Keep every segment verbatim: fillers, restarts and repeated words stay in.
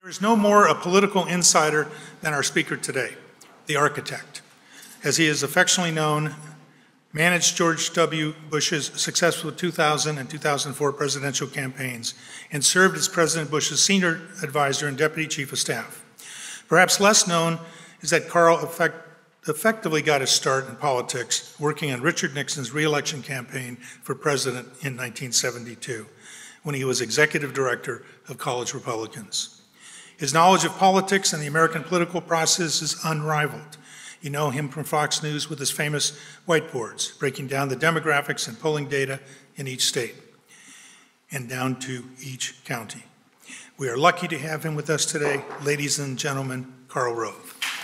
There's no more a political insider than our speaker today, the architect. As he is affectionately known, managed George W. Bush's successful two thousand and two thousand four presidential campaigns and served as President Bush's senior advisor and deputy chief of staff. Perhaps less known is that Karl effect, effectively got his start in politics working on Richard Nixon's re-election campaign for president in nineteen seventy-two, when he was executive director of College Republicans. His knowledge of politics and the American political process is unrivaled. You know him from Fox News with his famous whiteboards, breaking down the demographics and polling data in each state and down to each county. We are lucky to have him with us today. Ladies and gentlemen, Karl Rove.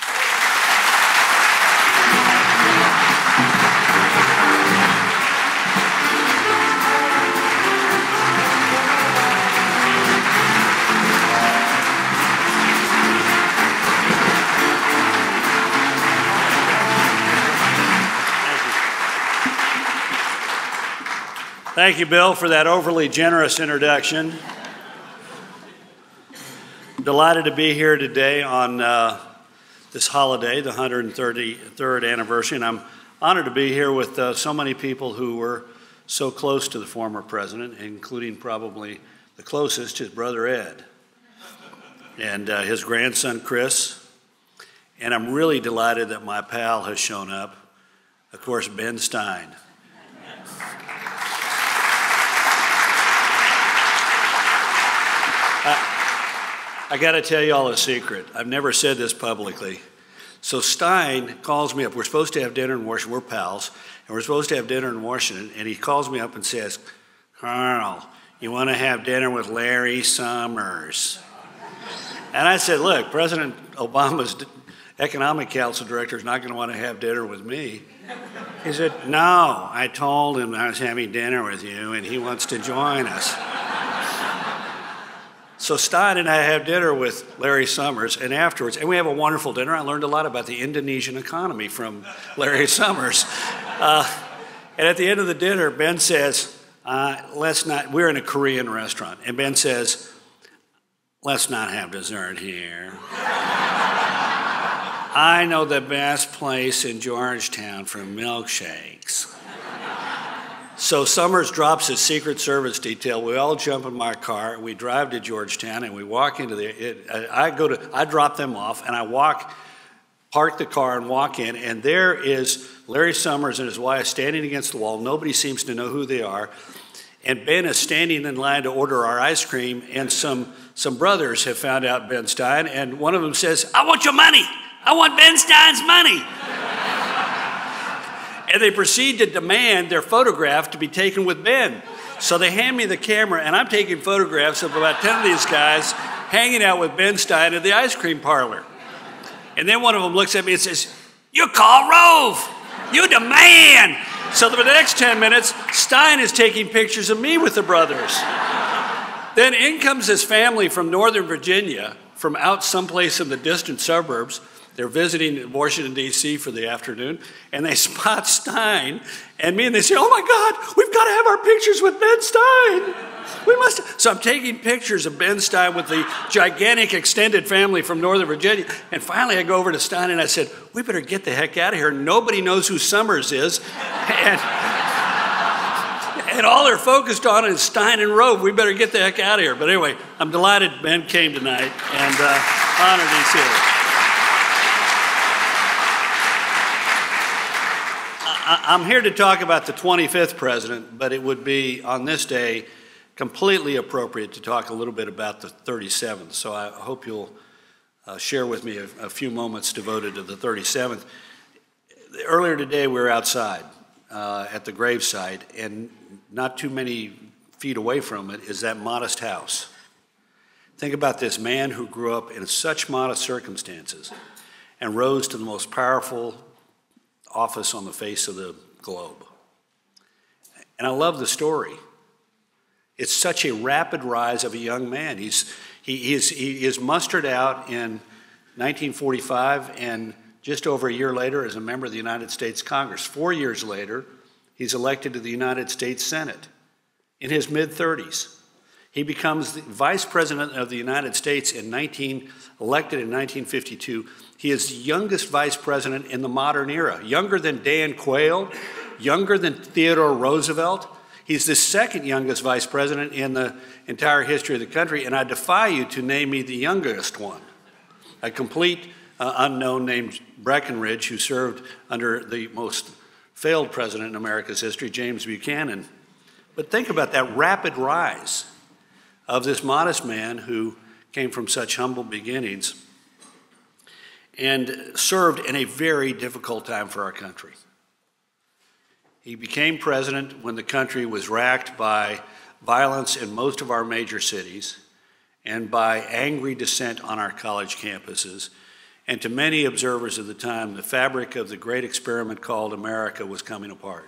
Thank you, Bill, for that overly generous introduction. Delighted to be here today on uh, this holiday, the one hundred thirty-third anniversary, and I'm honored to be here with uh, so many people who were so close to the former president, including probably the closest, his brother Ed, and uh, his grandson Chris. And I'm really delighted that my pal has shown up, of course, Ben Stein. I got to tell you all a secret. I've never said this publicly. So Stein calls me up. We're supposed to have dinner in Washington. We're pals. And we're supposed to have dinner in Washington. And he calls me up and says, Karl, you want to have dinner with Larry Summers? And I said, look, President Obama's Economic Council Director is not going to want to have dinner with me. He said, no, I told him I was having dinner with you, and he wants to join us. So Stein and I have dinner with Larry Summers, and afterwards, and we have a wonderful dinner. I learned a lot about the Indonesian economy from Larry Summers. Uh, and at the end of the dinner, Ben says, uh, let's not, we're in a Korean restaurant, and Ben says, let's not have dessert here. I know the best place in Georgetown for milkshakes. So Summers drops his Secret Service detail. We all jump in my car. We drive to Georgetown, and we walk into the. It, I go to. I drop them off, and I walk, park the car, and walk in. And there is Larry Summers and his wife standing against the wall. Nobody seems to know who they are. And Ben is standing in line to order our ice cream. And some some brothers have found out Ben Stein, and one of them says, "I want your money. I want Ben Stein's money." And they proceed to demand their photograph to be taken with Ben. So they hand me the camera, and I'm taking photographs of about ten of these guys hanging out with Ben Stein at the ice cream parlor. And then one of them looks at me and says, "You're Karl Rove. You're the man." So for the next ten minutes, Stein is taking pictures of me with the brothers. Then in comes his family from Northern Virginia, from out someplace in the distant suburbs. They're visiting Washington, D C for the afternoon, and they spot Stein and me, and they say, oh my God, we've got to have our pictures with Ben Stein. We must. So I'm taking pictures of Ben Stein with the gigantic extended family from Northern Virginia, and finally I go over to Stein and I said, we better get the heck out of here. Nobody knows who Summers is, and, and all they're focused on is Stein and Rove. We better get the heck out of here. But anyway, I'm delighted Ben came tonight, and uh, honored he's here. I'm here to talk about the twenty-fifth president, but it would be, on this day, completely appropriate to talk a little bit about the thirty-seventh. So I hope you'll uh, share with me a, a few moments devoted to the thirty-seventh. Earlier today, we were outside uh, at the gravesite, and not too many feet away from it is that modest house. Think about this man who grew up in such modest circumstances and rose to the most powerful office on the face of the globe. And I love the story. It's such a rapid rise of a young man. He's, he, he, is, he is mustered out in nineteen forty-five, and just over a year later as a member of the United States Congress. Four years later, he's elected to the United States Senate in his mid thirties. He becomes the Vice President of the United States in nineteen, elected in nineteen fifty-two. He is the youngest Vice President in the modern era, younger than Dan Quayle, younger than Theodore Roosevelt. He's the second youngest Vice President in the entire history of the country, and I defy you to name me the youngest one. A complete uh, unknown named Breckinridge, who served under the most failed president in America's history, James Buchanan. But think about that rapid rise of this modest man who came from such humble beginnings and served in a very difficult time for our country. He became president when the country was racked by violence in most of our major cities and by angry dissent on our college campuses. And to many observers of the time, the fabric of the great experiment called America was coming apart.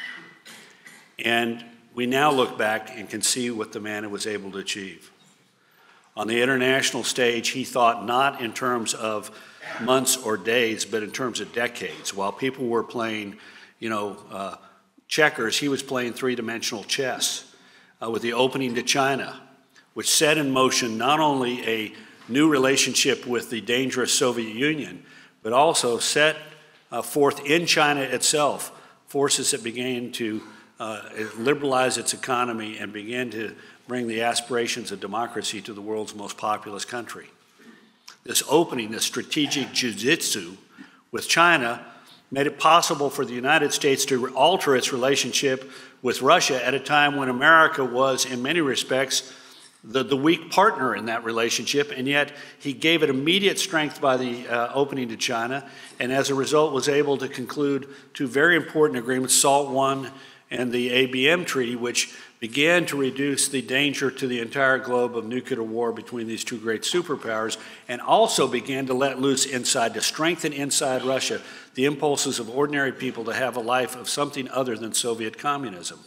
And we now look back and can see what the man was able to achieve. On the international stage, he thought not in terms of months or days, but in terms of decades. While people were playing, you know, uh, checkers, he was playing three-dimensional chess uh, with the opening to China, which set in motion not only a new relationship with the dangerous Soviet Union, but also set uh, forth in China itself forces that began to uh, liberalize its economy and began to bring the aspirations of democracy to the world's most populous country. This opening, this strategic jiu-jitsu with China, made it possible for the United States to alter its relationship with Russia at a time when America was, in many respects, the, the weak partner in that relationship, and yet he gave it immediate strength by the uh, opening to China, and as a result was able to conclude two very important agreements, SALT one and the A B M Treaty, which began to reduce the danger to the entire globe of nuclear war between these two great superpowers, and also began to let loose inside, to strengthen inside Russia, the impulses of ordinary people to have a life of something other than Soviet communism.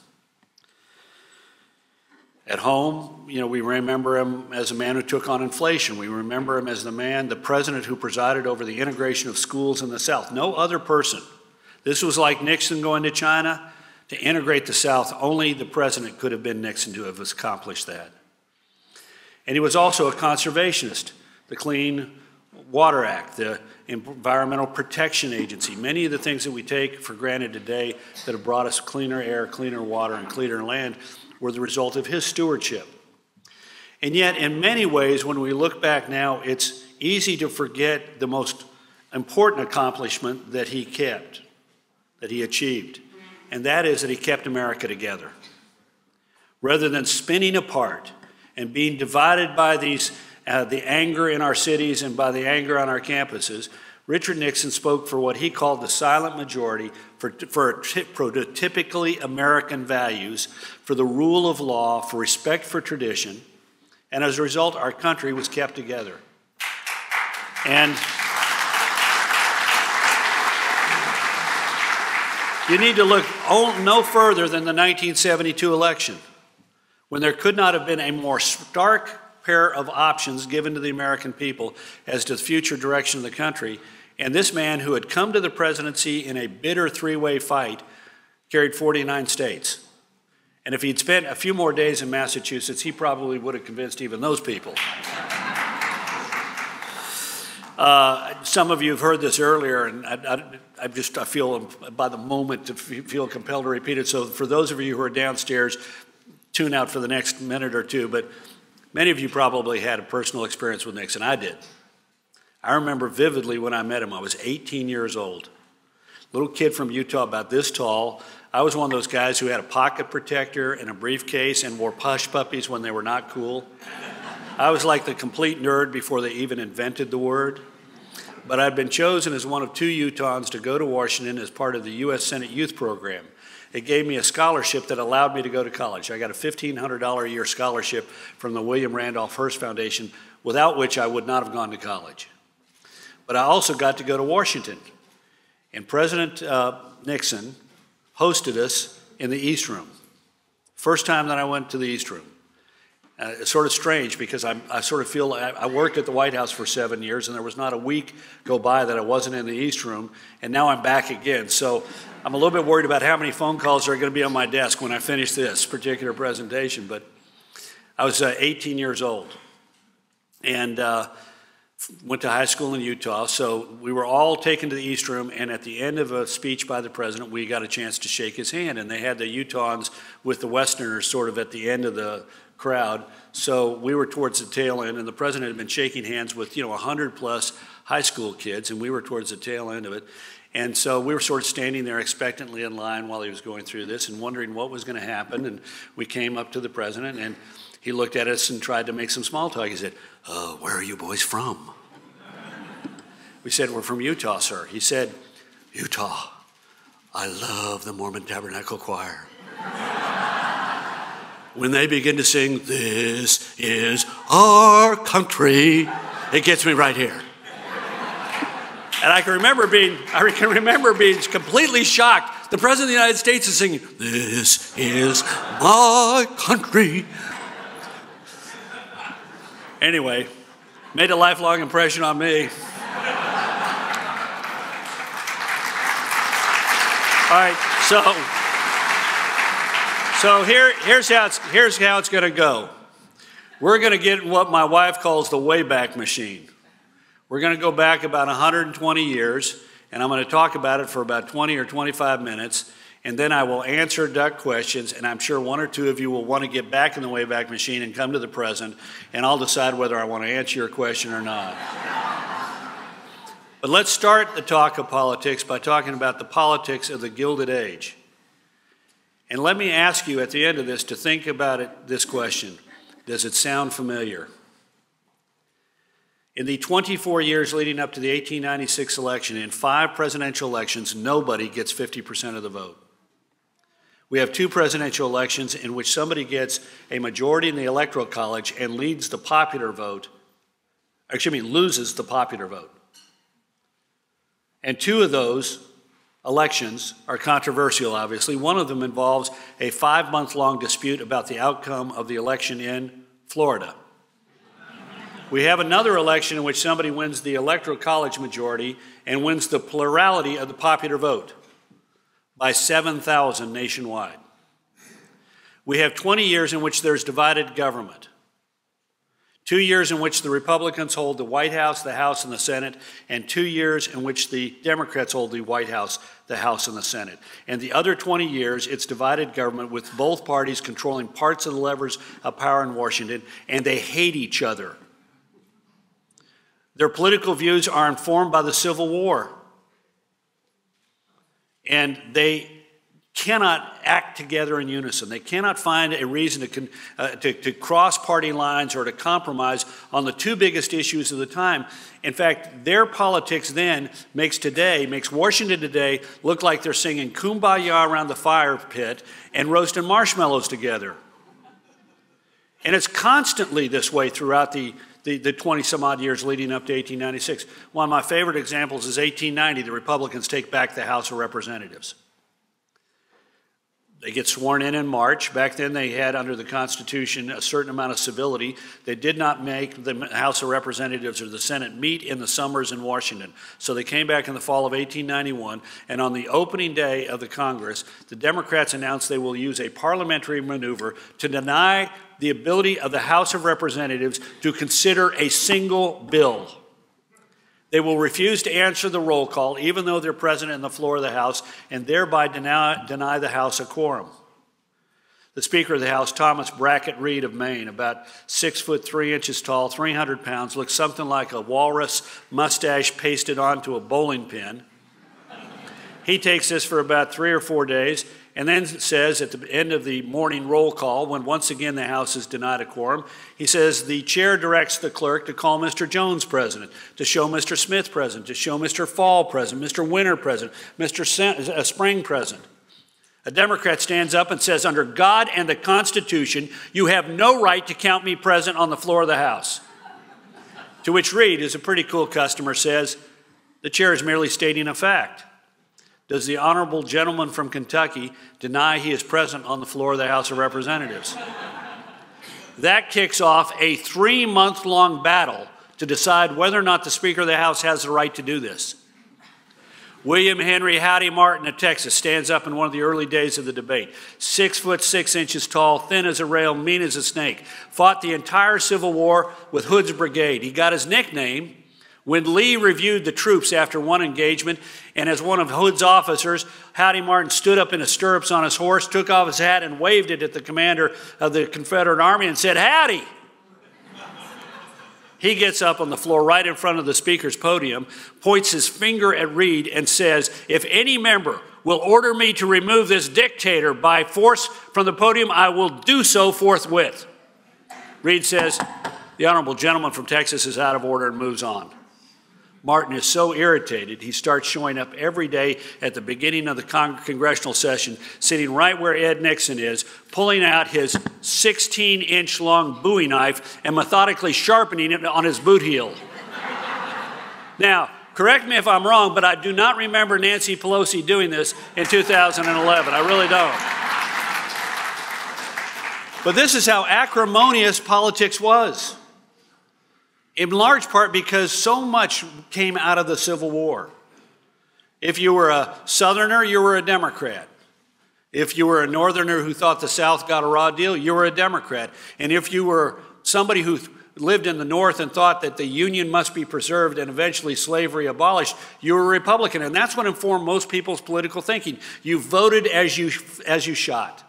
At home, you know, we remember him as a man who took on inflation. We remember him as the man, the president who presided over the integration of schools in the South. No other person. This was like Nixon going to China to integrate the South. Only the president could have been Nixon to have accomplished that. And he was also a conservationist. The Clean Water Act, the Environmental Protection Agency, many of the things that we take for granted today that have brought us cleaner air, cleaner water, and cleaner land were the result of his stewardship. And yet, in many ways, when we look back now, it's easy to forget the most important accomplishment that he kept, that he achieved, and that is that he kept America together. Rather than spinning apart and being divided by these, uh, the anger in our cities and by the anger on our campuses, Richard Nixon spoke for what he called the silent majority, for, for prototypically American values, for the rule of law, for respect for tradition, and as a result, our country was kept together. And you need to look no further than the nineteen seventy-two election, when there could not have been a more stark pair of options given to the American people as to the future direction of the country. And this man, who had come to the presidency in a bitter three-way fight, carried forty-nine states. And if he'd spent a few more days in Massachusetts, he probably would have convinced even those people. Uh, some of you have heard this earlier, and I, I, I just I feel by the moment to feel compelled to repeat it. So for those of you who are downstairs, tune out for the next minute or two. But many of you probably had a personal experience with Nixon. I did. I remember vividly when I met him. I was eighteen years old. Little kid from Utah, about this tall. I was one of those guys who had a pocket protector and a briefcase and wore hush puppies when they were not cool. I was like the complete nerd before they even invented the word. But I'd been chosen as one of two Utahns to go to Washington as part of the U S Senate Youth Program. It gave me a scholarship that allowed me to go to college. I got a fifteen hundred dollars a year scholarship from the William Randolph Hearst Foundation, without which I would not have gone to college. But I also got to go to Washington. And President uh, Nixon hosted us in the East Room. First time that I went to the East Room. Uh, it's sort of strange because I'm, I sort of feel I, I worked at the White House for seven years and there was not a week go by that I wasn't in the East Room, and now I'm back again. So I'm a little bit worried about how many phone calls are going to be on my desk when I finish this particular presentation. But I was uh, eighteen years old and uh, went to high school in Utah. So we were all taken to the East Room, and at the end of a speech by the president, we got a chance to shake his hand. And they had the Utahns with the Westerners sort of at the end of the crowd. So we were towards the tail end, and the president had been shaking hands with, you know, one hundred plus high school kids, and we were towards the tail end of it. And so we were sort of standing there expectantly in line while he was going through this and wondering what was going to happen. And we came up to the president, and he looked at us and tried to make some small talk. He said, uh, where are you boys from? We said, we're from Utah, sir. He said, Utah, I love the Mormon Tabernacle Choir. When they begin to sing, this is our country, it gets me right here. And I can remember being, I can remember being completely shocked. The President of the United States is singing, this is my country. Anyway, made a lifelong impression on me. All right, so, so here, here's how it's, here's how it's going to go. We're going to get what my wife calls the Wayback Machine. We're going to go back about one hundred twenty years, and I'm going to talk about it for about twenty or twenty-five minutes, and then I will answer duck questions, and I'm sure one or two of you will want to get back in the Wayback Machine and come to the present, and I'll decide whether I want to answer your question or not. But let's start the talk of politics by talking about the politics of the Gilded Age. And let me ask you at the end of this to think about it, this question. Does it sound familiar? In the twenty-four years leading up to the eighteen ninety-six election, in five presidential elections, nobody gets fifty percent of the vote. We have two presidential elections in which somebody gets a majority in the Electoral College and leads the popular vote, excuse me, loses the popular vote. And two of those elections are controversial, obviously. One of them involves a five-month-long dispute about the outcome of the election in Florida. We have another election in which somebody wins the Electoral College majority and wins the plurality of the popular vote by seven thousand nationwide. We have twenty years in which there's divided government. Two years in which the Republicans hold the White House, the House, and the Senate, and two years in which the Democrats hold the White House, the House, and the Senate. And the other twenty years, it's divided government with both parties controlling parts of the levers of power in Washington, and they hate each other. Their political views are informed by the Civil War, and they cannot act together in unison. They cannot find a reason to, con, uh, to, to cross party lines or to compromise on the two biggest issues of the time. In fact, their politics then makes today, makes Washington today look like they're singing Kumbaya around the fire pit and roasting marshmallows together. And it's constantly this way throughout the the, the twenty some odd years leading up to eighteen ninety-six. One of my favorite examples is eighteen ninety, the Republicans take back the House of Representatives. They get sworn in in March. Back then they had under the Constitution a certain amount of civility. They did not make the House of Representatives or the Senate meet in the summers in Washington. So they came back in the fall of eighteen ninety-one, and on the opening day of the Congress, the Democrats announced they will use a parliamentary maneuver to deny the ability of the House of Representatives to consider a single bill. They will refuse to answer the roll call, even though they're present on the floor of the House, and thereby deny, deny the House a quorum. The Speaker of the House, Thomas Brackett Reed of Maine, about six foot three inches tall, three hundred pounds, looks something like a walrus mustache pasted onto a bowling pin. He takes this for about three or four days, and then says at the end of the morning roll call, when once again the House is denied a quorum, he says the chair directs the clerk to call Mister Jones present, to show Mister Smith present, to show Mister Fall present, Mister Winter present, Mister Spring present. A Democrat stands up and says, under God and the Constitution, you have no right to count me present on the floor of the House. To which Reed, who's a pretty cool customer, says, the chair is merely stating a fact. Does the honorable gentleman from Kentucky deny he is present on the floor of the House of Representatives? That kicks off a three-month-long battle to decide whether or not the Speaker of the House has the right to do this. William Henry Howdy Martin of Texas stands up in one of the early days of the debate. Six foot six inches tall, thin as a rail, mean as a snake. Fought the entire Civil War with Hood's Brigade. He got his nickname when Lee reviewed the troops after one engagement, and as one of Hood's officers, Howdy Martin stood up in his stirrups on his horse, took off his hat, and waved it at the commander of the Confederate Army and said, "Howdy!" He gets up on the floor right in front of the speaker's podium, points his finger at Reed and says, "If any member will order me to remove this dictator by force from the podium, I will do so forthwith." Reed says, "The honorable gentleman from Texas is out of order," and moves on. Martin is so irritated, he starts showing up every day at the beginning of the con congressional session, sitting right where Ed Nixon is, pulling out his sixteen inch long Bowie knife and methodically sharpening it on his boot heel. Now, correct me if I'm wrong, but I do not remember Nancy Pelosi doing this in two thousand eleven. I really don't. But this is how acrimonious politics was, in large part because so much came out of the Civil War. If you were a Southerner, you were a Democrat. If you were a Northerner who thought the South got a raw deal, you were a Democrat. And if you were somebody who lived in the North and thought that the Union must be preserved and eventually slavery abolished, you were a Republican. And that's what informed most people's political thinking. You voted as you, as you shot.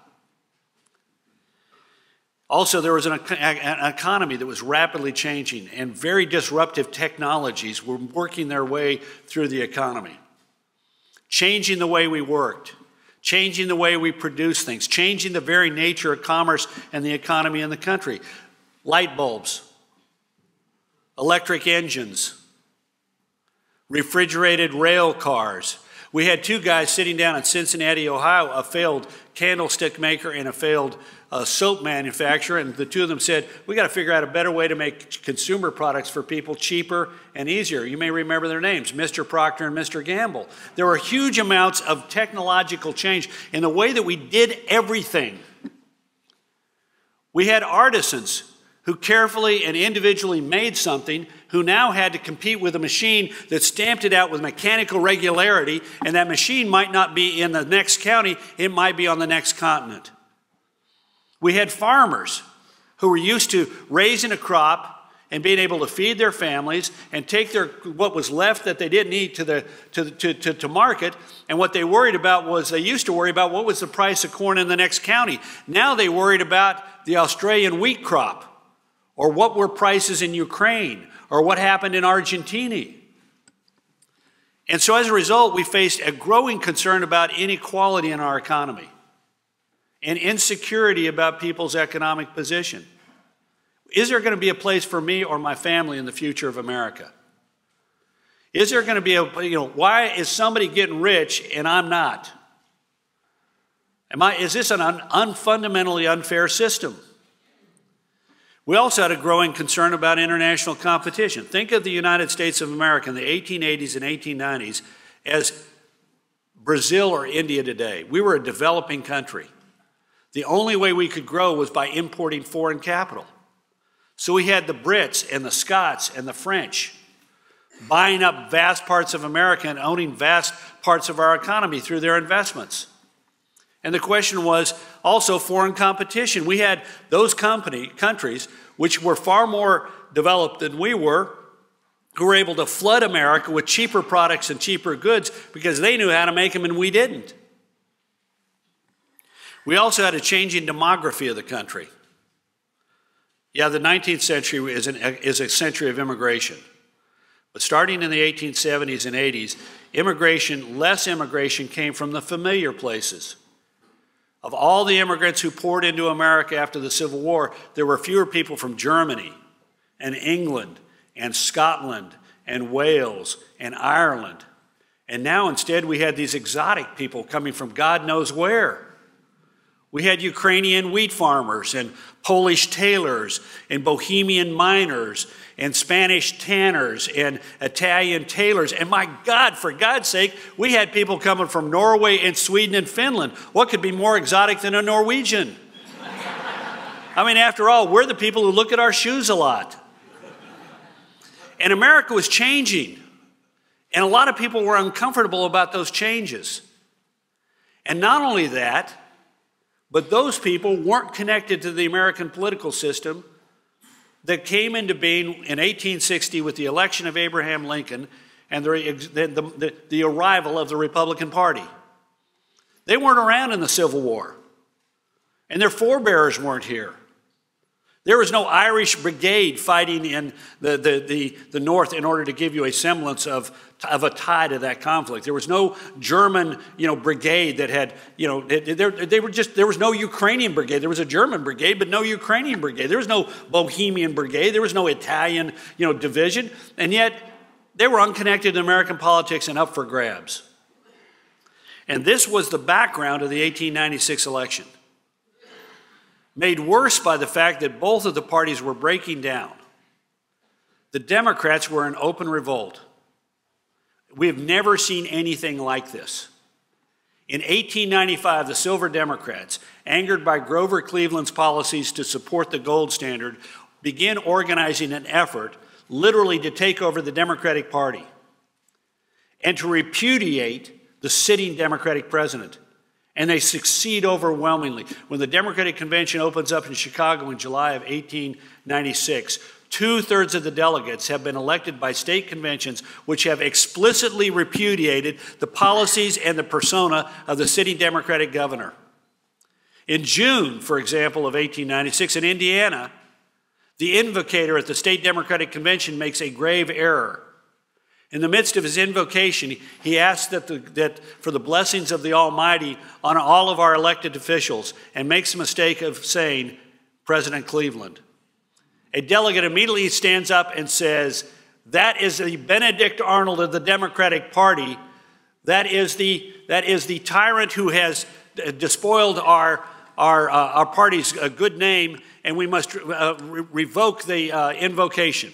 Also, there was an, an economy that was rapidly changing, and very disruptive technologies were working their way through the economy, changing the way we worked, changing the way we produced things, changing the very nature of commerce and the economy in the country. Light bulbs, electric engines, refrigerated rail cars. We had two guys sitting down in Cincinnati, Ohio, a failed candlestick maker and a failed uh, soap manufacturer, and the two of them said, "We got to figure out a better way to make consumer products for people cheaper and easier." You may remember their names, Mister Procter and Mister Gamble. There were huge amounts of technological change in the way that we did everything. We had artisans who carefully and individually made something, who now had to compete with a machine that stamped it out with mechanical regularity, and that machine might not be in the next county, it might be on the next continent. We had farmers who were used to raising a crop and being able to feed their families and take their, what was left that they didn't eat to, the, to, to, to, to market, and what they worried about was, they used to worry about what was the price of corn in the next county. Now they worried about the Australian wheat crop, or what were prices in Ukraine, or what happened in Argentina. And so as a result, we faced a growing concern about inequality in our economy and insecurity about people's economic position. Is there going to be a place for me or my family in the future of America? Is there going to be a, you know, why is somebody getting rich and I'm not? Am I, is this an un, unfundamentally unfair system? We also had a growing concern about international competition. Think of the United States of America in the eighteen eighties and eighteen nineties as Brazil or India today. We were a developing country. The only way we could grow was by importing foreign capital. So we had the Brits and the Scots and the French buying up vast parts of America and owning vast parts of our economy through their investments. And the question was also foreign competition. We had those company, countries which were far more developed than we were, who were able to flood America with cheaper products and cheaper goods because they knew how to make them and we didn't. We also had a changing demography of the country. Yeah, the nineteenth century is, an, is a century of immigration. But starting in the eighteen seventies and eighties, immigration, less immigration came from the familiar places. Of all the immigrants who poured into America after the Civil War, there were fewer people from Germany and England and Scotland and Wales and Ireland. And now instead we had these exotic people coming from God knows where. We had Ukrainian wheat farmers and Polish tailors and Bohemian miners and Spanish tanners and Italian tailors. And my God, for God's sake, we had people coming from Norway and Sweden and Finland. What could be more exotic than a Norwegian? I mean, after all, we're the people who look at our shoes a lot. And America was changing. And a lot of people were uncomfortable about those changes. And not only that, but those people weren't connected to the American political system that came into being in eighteen sixty with the election of Abraham Lincoln and the, the, the, the arrival of the Republican Party. They weren't around in the Civil War, and their forebears weren't here. There was no Irish brigade fighting in the, the, the, the North in order to give you a semblance of, of a tie to that conflict. There was no German, you know, brigade that had, you know, they, they, they were just, there was no Ukrainian brigade. There was a German brigade, but no Ukrainian brigade. There was no Bohemian brigade. There was no Italian, you know, division. And yet they were unconnected to American politics and up for grabs. And this was the background of the eighteen ninety-six election, made worse by the fact that both of the parties were breaking down. The Democrats were in open revolt. We have never seen anything like this. In eighteen ninety-five, the Silver Democrats, angered by Grover Cleveland's policies to support the gold standard, began organizing an effort literally to take over the Democratic Party and to repudiate the sitting Democratic president. And they succeed overwhelmingly. When the Democratic Convention opens up in Chicago in July of eighteen ninety-six, two-thirds of the delegates have been elected by state conventions which have explicitly repudiated the policies and the persona of the sitting Democratic governor. In June, for example, of eighteen ninety-six, in Indiana, the invocator at the state Democratic Convention makes a grave error. In the midst of his invocation, he asks that, the, that for the blessings of the Almighty on all of our elected officials, and makes the mistake of saying, President Cleveland. A delegate immediately stands up and says, that is the Benedict Arnold of the Democratic Party. That is the, that is the tyrant who has despoiled our, our, uh, our party's uh, good name, and we must uh, re revoke the uh, invocation.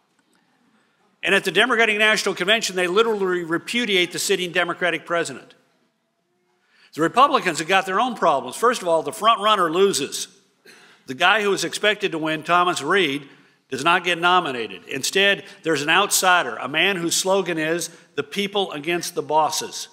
And at the Democratic National Convention, they literally repudiate the sitting Democratic president. The Republicans have got their own problems. First of all, the front runner loses. The guy who was expected to win, Thomas Reed, does not get nominated. Instead, there's an outsider, a man whose slogan is, the people against the bosses.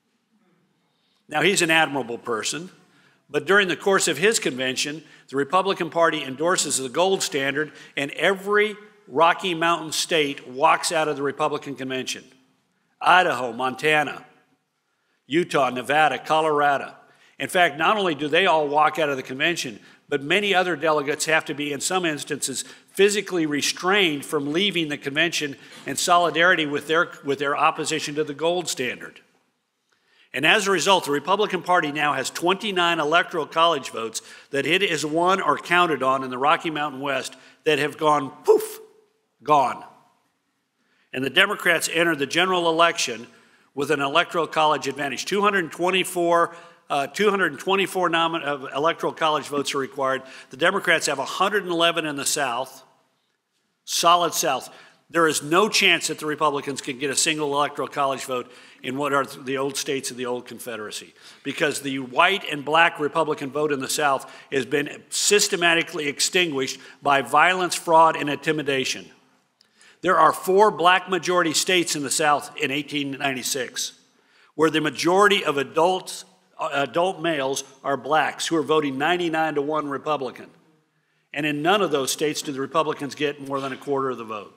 Now, he's an admirable person, but during the course of his convention, the Republican Party endorses the gold standard, and every Rocky Mountain state walks out of the Republican Convention. Idaho, Montana, Utah, Nevada, Colorado. In fact, not only do they all walk out of the convention, but many other delegates have to be, in some instances, physically restrained from leaving the convention in solidarity with their, with their opposition to the gold standard. And as a result, the Republican Party now has twenty-nine electoral college votes that it has won or counted on in the Rocky Mountain West that have gone poof, gone. And the Democrats enter the general election with an electoral college advantage. two hundred twenty-four, uh, two hundred twenty-four nomin uh, electoral college votes are required. The Democrats have one hundred eleven in the South, solid South. There is no chance that the Republicans can get a single electoral college vote in what are the old states of the old Confederacy, because the white and black Republican vote in the South has been systematically extinguished by violence, fraud, and intimidation. There are four black majority states in the South in eighteen ninety-six, where the majority of adults, adult males are blacks who are voting ninety-nine to one Republican. And in none of those states do the Republicans get more than a quarter of the vote.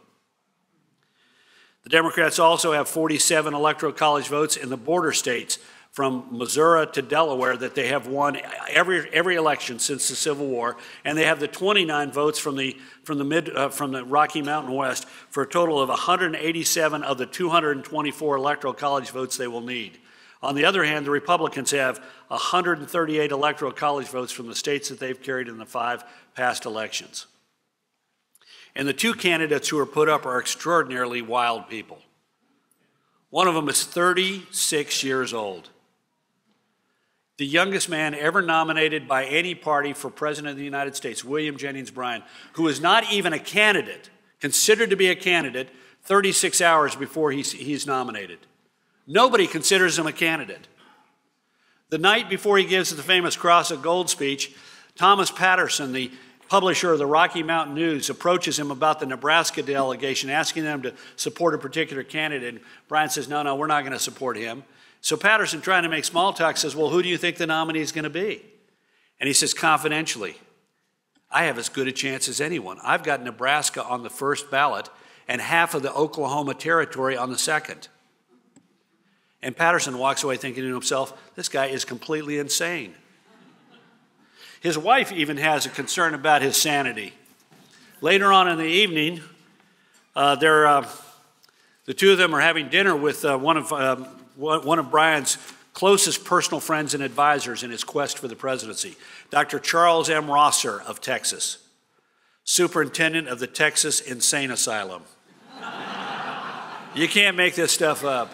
The Democrats also have forty-seven electoral college votes in the border states from Missouri to Delaware that they have won every, every election since the Civil War, and they have the twenty-nine votes from the, from the, mid, uh, from the Rocky Mountain West for a total of one hundred eighty-seven of the two hundred twenty-four electoral college votes they will need. On the other hand, the Republicans have one hundred thirty-eight electoral college votes from the states that they've carried in the five past elections. And the two candidates who are put up are extraordinarily wild people. One of them is thirty-six years old. The youngest man ever nominated by any party for President of the United States, William Jennings Bryan, who is not even a candidate, considered to be a candidate thirty-six hours before he's, he's nominated. Nobody considers him a candidate. The night before he gives the famous Cross of Gold speech, Thomas Patterson, the publisher of the Rocky Mountain News approaches him about the Nebraska delegation, asking them to support a particular candidate. And Bryan says, no, no, we're not going to support him. So Patterson, trying to make small talk, says, well, who do you think the nominee is going to be? And he says, confidentially, I have as good a chance as anyone. I've got Nebraska on the first ballot and half of the Oklahoma Territory on the second. And Patterson walks away thinking to himself, this guy is completely insane. His wife even has a concern about his sanity. Later on in the evening, uh, they're, uh, the two of them are having dinner with uh, one of uh, one of Bryan's closest personal friends and advisors in his quest for the presidency, Doctor Charles M. Rosser of Texas, superintendent of the Texas Insane Asylum. You can't make this stuff up.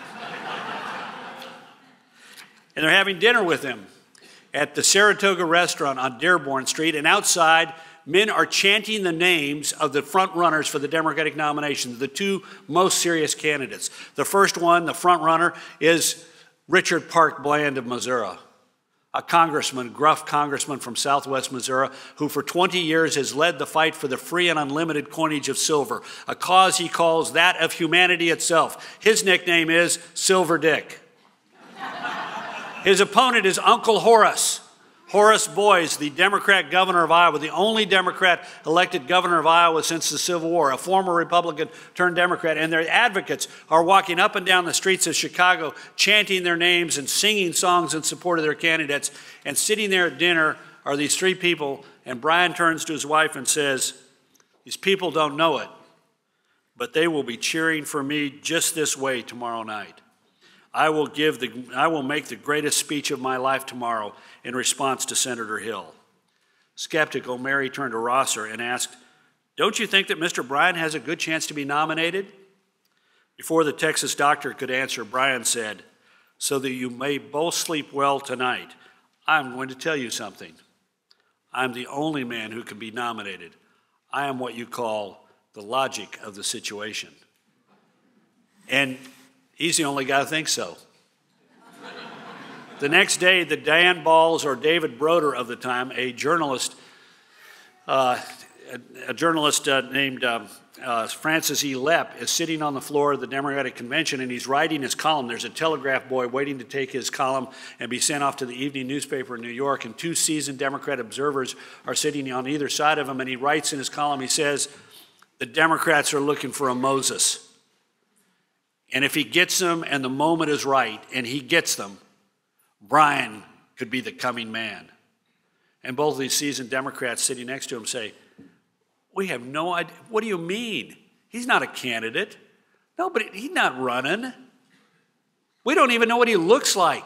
And they're having dinner with him at the Saratoga restaurant on Dearborn Street, and outside, men are chanting the names of the front runners for the Democratic nomination, the two most serious candidates. The first one, the front runner, is Richard Park Bland of Missouri, a congressman, gruff congressman from southwest Missouri, who for twenty years has led the fight for the free and unlimited coinage of silver, a cause he calls that of humanity itself. His nickname is Silver Dick. His opponent is Uncle Horace, Horace Boyce, the Democrat governor of Iowa, the only Democrat elected governor of Iowa since the Civil War, a former Republican turned Democrat, and their advocates are walking up and down the streets of Chicago, chanting their names and singing songs in support of their candidates. And sitting there at dinner are these three people, and Bryan turns to his wife and says, these people don't know it, but they will be cheering for me just this way tomorrow night. I will give the, I will make the greatest speech of my life tomorrow in response to Senator Hill. Skeptical, Mary turned to Rosser and asked, don't you think that Mister Bryan has a good chance to be nominated? Before the Texas doctor could answer, Bryan said, so that you may both sleep well tonight, I'm going to tell you something. I'm the only man who can be nominated. I am what you call the logic of the situation. And he's the only guy who thinks so. The next day, the Dan Balls or David Broder of the time, a journalist, uh, a, a journalist uh, named um, uh, Francis E. Lepp, is sitting on the floor of the Democratic Convention, and he's writing his column. There's a telegraph boy waiting to take his column and be sent off to the evening newspaper in New York, and two seasoned Democrat observers are sitting on either side of him, and he writes in his column, he says, the Democrats are looking for a Moses. And if he gets them and the moment is right and he gets them, Bryan could be the coming man. And both of these seasoned Democrats sitting next to him say, we have no idea. What do you mean? He's not a candidate. No, but he's not running. We don't even know what he looks like.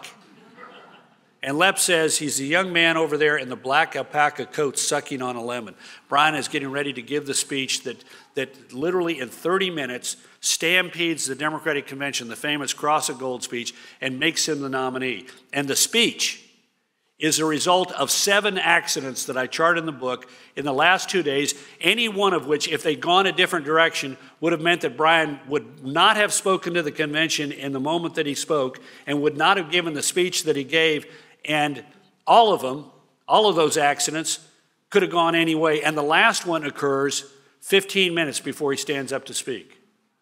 And Lepp says he's a young man over there in the black alpaca coat sucking on a lemon. Bryan is getting ready to give the speech that, that literally in thirty minutes stampedes the Democratic Convention, the famous Cross of Gold speech, and makes him the nominee. And the speech is a result of seven accidents that I chart in the book in the last two days, any one of which, if they'd gone a different direction, would have meant that Bryan would not have spoken to the convention in the moment that he spoke and would not have given the speech that he gave. And all of them, all of those accidents could have gone any way. And the last one occurs fifteen minutes before he stands up to speak.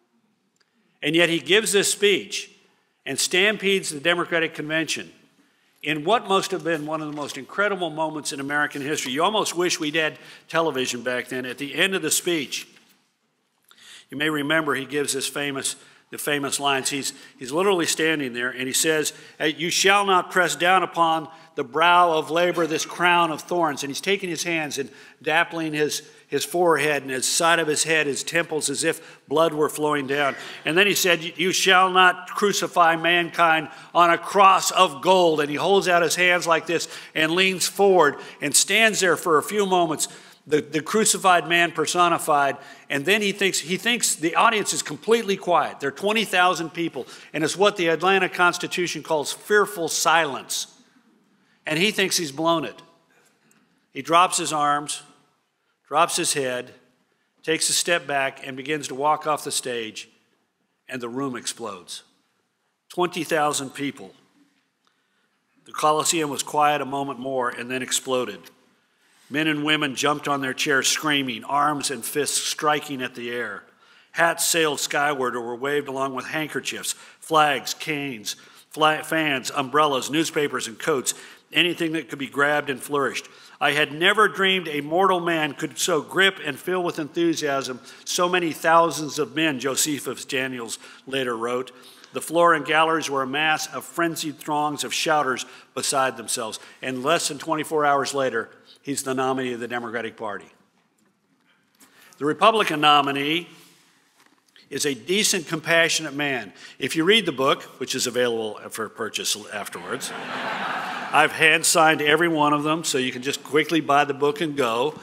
And yet he gives this speech and stampedes the Democratic Convention in what must have been one of the most incredible moments in American history. You almost wish we'd had television back then. At the end of the speech, you may remember he gives this famous the famous lines. He's, he's literally standing there and he says, you shall not press down upon the brow of labor this crown of thorns. And he's taking his hands and dappling his, his forehead and his side of his head, his temples, as if blood were flowing down. And then he said, you shall not crucify mankind on a cross of gold. And he holds out his hands like this and leans forward and stands there for a few moments, the, the crucified man personified. And then he thinks, he thinks the audience is completely quiet. There are twenty thousand people, and it's what the Atlanta Constitution calls fearful silence. And he thinks he's blown it. He drops his arms, drops his head, takes a step back, and begins to walk off the stage, and the room explodes. twenty thousand people. The Coliseum was quiet a moment more and then exploded. Men and women jumped on their chairs screaming, arms and fists striking at the air. Hats sailed skyward or were waved along with handkerchiefs, flags, canes, fans, umbrellas, newspapers, and coats, anything that could be grabbed and flourished. I had never dreamed a mortal man could so grip and fill with enthusiasm so many thousands of men, Josephus Daniels later wrote. The floor and galleries were a mass of frenzied throngs of shouters beside themselves. And less than twenty-four hours later, he's the nominee of the Democratic Party. The Republican nominee is a decent, compassionate man. If you read the book, which is available for purchase afterwards, I've hand-signed every one of them, so you can just quickly buy the book and go.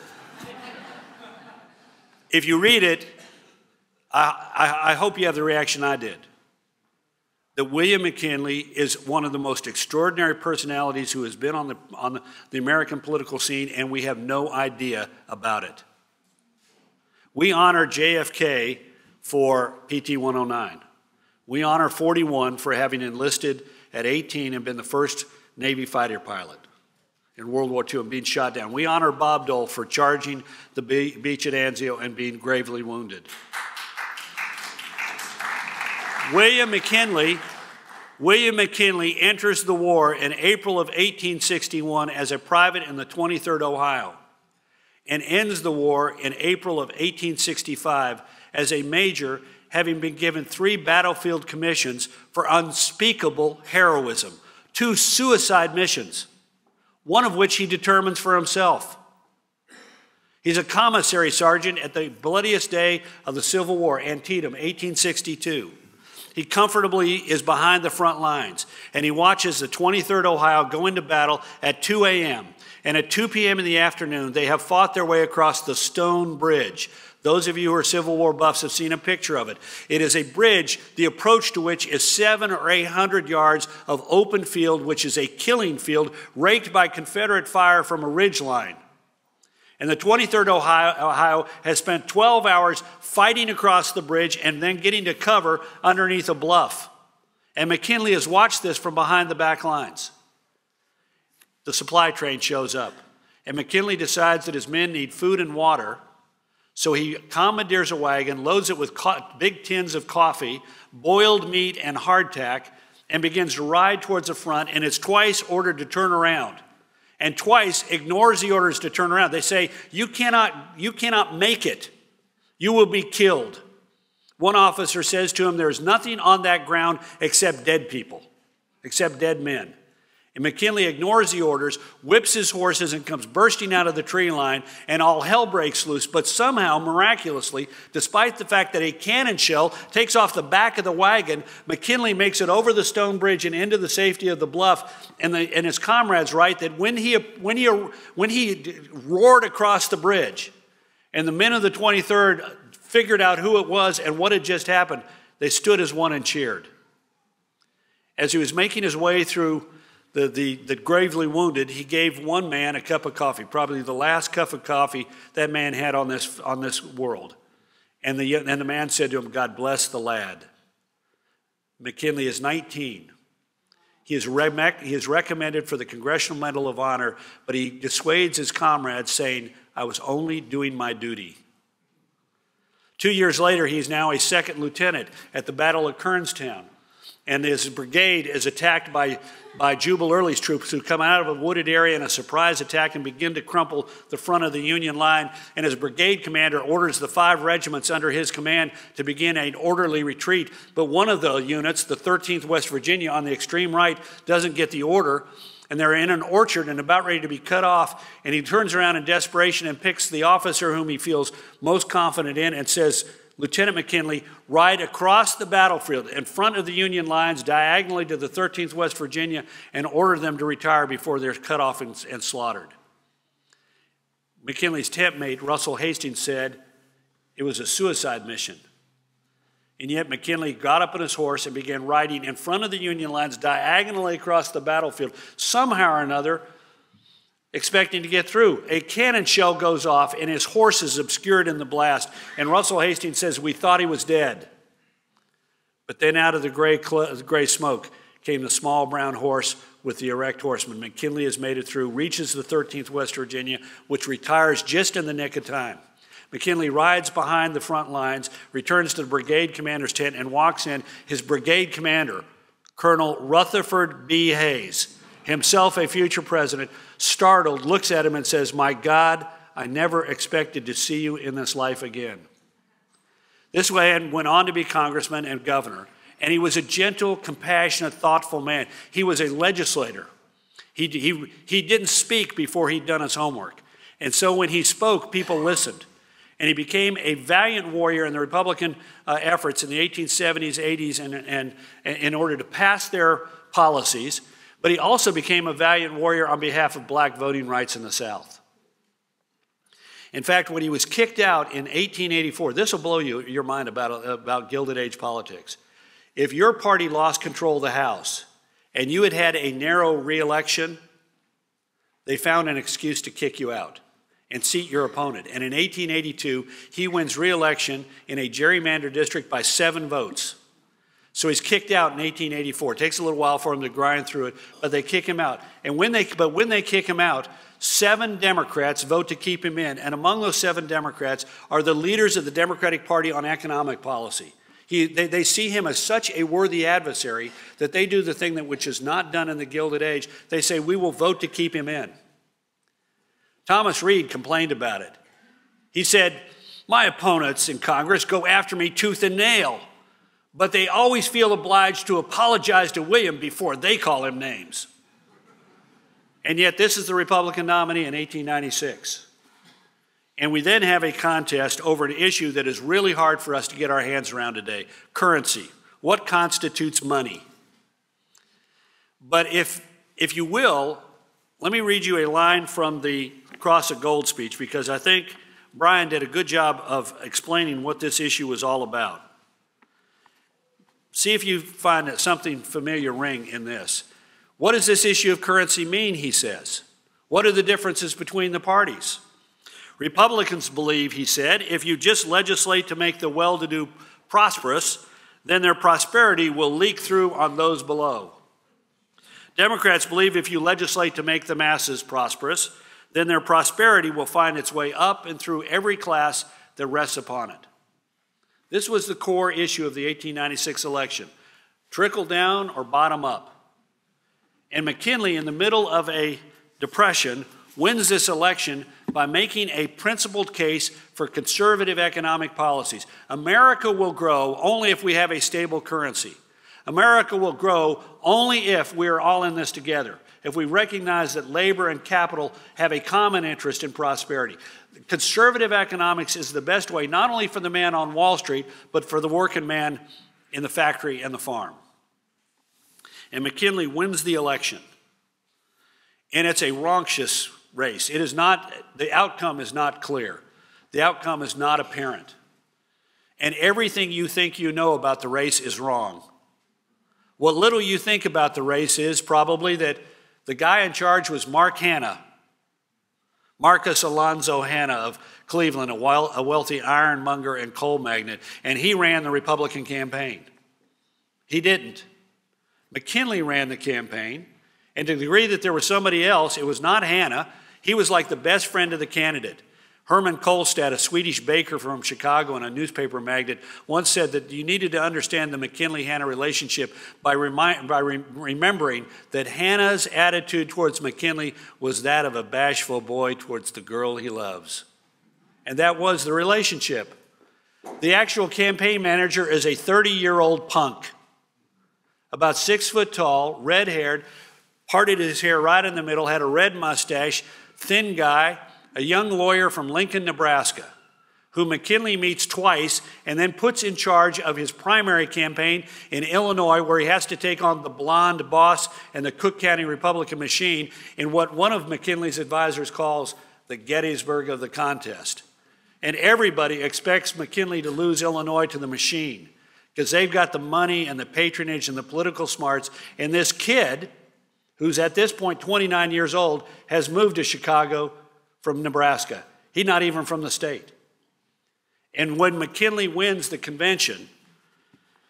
If you read it, I, I, I hope you have the reaction I did. That William McKinley is one of the most extraordinary personalities who has been on the, on the, the American political scene, and we have no idea about it. We honor J F K for P T one oh nine. We honor forty-one for having enlisted at eighteen and been the first Navy fighter pilot in World War Two and being shot down. We honor Bob Dole for charging the beach at Anzio and being gravely wounded. William McKinley, William McKinley enters the war in April of eighteen sixty-one as a private in the twenty-third Ohio and ends the war in April of eighteen sixty-five as a major, having been given three battlefield commissions for unspeakable heroism, two suicide missions, one of which he determines for himself. He's a commissary sergeant at the bloodiest day of the Civil War, Antietam, eighteen sixty-two. He comfortably is behind the front lines, and he watches the twenty-third Ohio go into battle at two A M And at two P M in the afternoon, they have fought their way across the Stone Bridge. Those of you who are Civil War buffs have seen a picture of it. It is a bridge, the approach to which is seven or eight hundred yards of open field, which is a killing field raked by Confederate fire from a ridge line. And the twenty-third Ohio, Ohio has spent twelve hours fighting across the bridge and then getting to cover underneath a bluff. And McKinley has watched this from behind the back lines. The supply train shows up, and McKinley decides that his men need food and water, so he commandeers a wagon, loads it with big tins of coffee, boiled meat, and hardtack, and begins to ride towards the front, and is twice ordered to turn around. And twice ignores the orders to turn around. They say, you cannot, you cannot make it. You will be killed. One officer says to him, there's nothing on that ground except dead people, except dead men. And McKinley ignores the orders, whips his horses, and comes bursting out of the tree line, and all hell breaks loose. But somehow, miraculously, despite the fact that a cannon shell takes off the back of the wagon, McKinley makes it over the stone bridge and into the safety of the bluff. And, the, and his comrades write that when he, when, he, when he roared across the bridge, and the men of the twenty-third figured out who it was and what had just happened, they stood as one and cheered. As he was making his way through The, the, the gravely wounded, he gave one man a cup of coffee, probably the last cup of coffee that man had on this, on this world. And the, and the man said to him, God bless the lad. McKinley is nineteen. He is, re he is recommended for the Congressional Medal of Honor, but he dissuades his comrades saying, I was only doing my duty. Two years later, he is now a second lieutenant at the Battle of Kernstown. And his brigade is attacked by, by Jubal Early's troops, who come out of a wooded area in a surprise attack and begin to crumple the front of the Union line. And his brigade commander orders the five regiments under his command to begin an orderly retreat. But one of the units, the thirteenth West Virginia on the extreme right, doesn't get the order. And they're in an orchard and about ready to be cut off. And he turns around in desperation and picks the officer whom he feels most confident in and says, Lieutenant McKinley, ride across the battlefield in front of the Union lines diagonally to the thirteenth West Virginia and order them to retire before they're cut off and, and slaughtered. McKinley's tent mate, Russell Hastings, said it was a suicide mission. And yet McKinley got up on his horse and began riding in front of the Union lines diagonally across the battlefield, somehow or another, expecting to get through. A cannon shell goes off and his horse is obscured in the blast. And Russell Hastings says, we thought he was dead. But then out of the gray, gray smoke came the small brown horse with the erect horseman. McKinley has made it through, reaches the thirteenth West Virginia, which retires just in the nick of time. McKinley rides behind the front lines, returns to the brigade commander's tent, and walks in. His brigade commander, Colonel Rutherford B. Hayes, himself a future president, startled, looks at him and says, "My God, I never expected to see you in this life again." This man went on to be congressman and governor, and he was a gentle, compassionate, thoughtful man. He was a legislator. He, he, he didn't speak before he'd done his homework. And so when he spoke, people listened. And he became a valiant warrior in the Republican uh, efforts in the eighteen seventies, eighties, and, and, and in order to pass their policies. But he also became a valiant warrior on behalf of black voting rights in the South. In fact, when he was kicked out in eighteen eighty-four, this will blow you, your mind about, about Gilded Age politics. If your party lost control of the House and you had had a narrow re-election, they found an excuse to kick you out and seat your opponent. And in eighteen eighty-two, he wins re-election in a gerrymandered district by seven votes. So he's kicked out in eighteen eighty-four. It takes a little while for him to grind through it, but they kick him out. And when they, but when they kick him out, seven Democrats vote to keep him in. And among those seven Democrats are the leaders of the Democratic Party on economic policy. He, they, they see him as such a worthy adversary that they do the thing that which is not done in the Gilded Age. They say, we will vote to keep him in. Thomas Reed complained about it. He said, my opponents in Congress go after me tooth and nail, but they always feel obliged to apologize to William before they call him names. And yet this is the Republican nominee in eighteen ninety-six. And we then have a contest over an issue that is really hard for us to get our hands around today, currency. What constitutes money? But if, if you will, let me read you a line from the Cross of Gold speech, because I think Brian did a good job of explaining what this issue was all about. See if you find something familiar ring in this. What does this issue of currency mean, he says? What are the differences between the parties? Republicans believe, he said, if you just legislate to make the well-to-do prosperous, then their prosperity will leak through on those below. Democrats believe if you legislate to make the masses prosperous, then their prosperity will find its way up and through every class that rests upon it. This was the core issue of the eighteen ninety-six election, trickle down or bottom up. And McKinley, in the middle of a depression, wins this election by making a principled case for conservative economic policies. America will grow only if we have a stable currency. America will grow only if we are all in this together, if we recognize that labor and capital have a common interest in prosperity. Conservative economics is the best way, not only for the man on Wall Street, but for the working man in the factory and the farm. And McKinley wins the election. And it's a raucous race. It is not, the outcome is not clear. The outcome is not apparent. And everything you think you know about the race is wrong. What little you think about the race is probably that the guy in charge was Mark Hanna, Marcus Alonzo Hanna of Cleveland, a wealthy ironmonger and coal magnate, and he ran the Republican campaign. He didn't. McKinley ran the campaign, and to the degree that there was somebody else, it was not Hanna. He was like the best friend of the candidate. Herman Kolstad, a Swedish baker from Chicago and a newspaper magnate, once said that you needed to understand the McKinley-Hanna relationship by, remind, by re remembering that Hanna's attitude towards McKinley was that of a bashful boy towards the girl he loves. And that was the relationship. The actual campaign manager is a thirty-year-old punk, about six foot tall, red-haired, parted his hair right in the middle, had a red mustache, thin guy, a young lawyer from Lincoln, Nebraska, who McKinley meets twice and then puts in charge of his primary campaign in Illinois, where he has to take on the blonde boss and the Cook County Republican machine in what one of McKinley's advisors calls the Gettysburg of the contest. And everybody expects McKinley to lose Illinois to the machine because they've got the money and the patronage and the political smarts. And this kid, who's at this point twenty-nine years old, has moved to Chicago from Nebraska. He's not even from the state. And when McKinley wins the convention,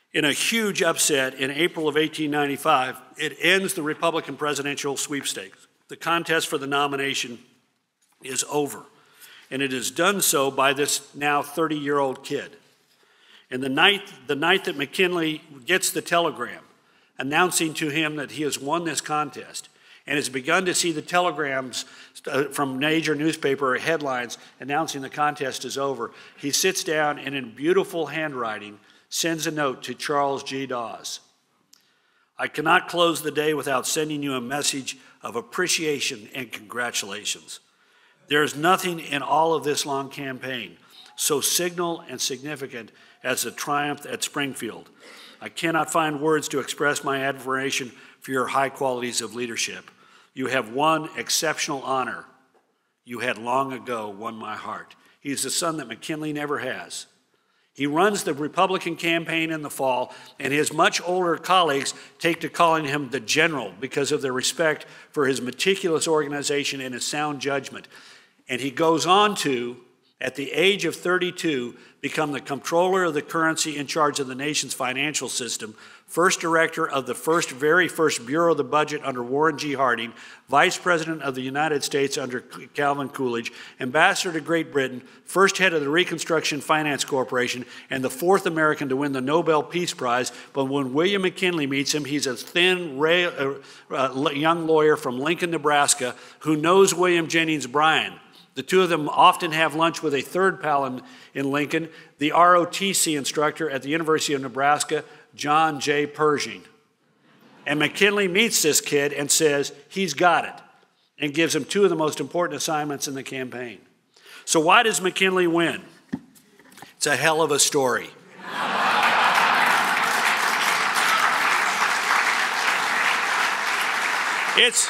In a huge upset in April of eighteen ninety-five, it ends the Republican presidential sweepstakes. The contest for the nomination is over, and it is done so by this now thirty-year-old kid. And the night, the night that McKinley gets the telegram announcing to him that he has won this contest and has begun to see the telegrams from major newspaper headlines announcing the contest is over, he sits down and in beautiful handwriting sends a note to Charles G. Dawes. I cannot close the day without sending you a message of appreciation and congratulations. There is nothing in all of this long campaign so signal and significant as the triumph at Springfield. I cannot find words to express my admiration for your high qualities of leadership. You have won exceptional honor. You had long ago won my heart. He's the son that McKinley never has. He runs the Republican campaign in the fall, and his much older colleagues take to calling him the general because of their respect for his meticulous organization and his sound judgment. And he goes on to, at the age of thirty-two, become the comptroller of the currency in charge of the nation's financial system, first director of the first, very first Bureau of the Budget under Warren G. Harding, vice president of the United States under Calvin Coolidge, ambassador to Great Britain, first head of the Reconstruction Finance Corporation, and the fourth American to win the Nobel Peace Prize. But when William McKinley meets him, he's a thin, uh, uh, young lawyer from Lincoln, Nebraska, who knows William Jennings Bryan. The two of them often have lunch with a third pal in, in Lincoln, the R O T C instructor at the University of Nebraska, John J. Pershing. And McKinley meets this kid and says, he's got it, and gives him two of the most important assignments in the campaign. So why does McKinley win? It's a hell of a story. It's,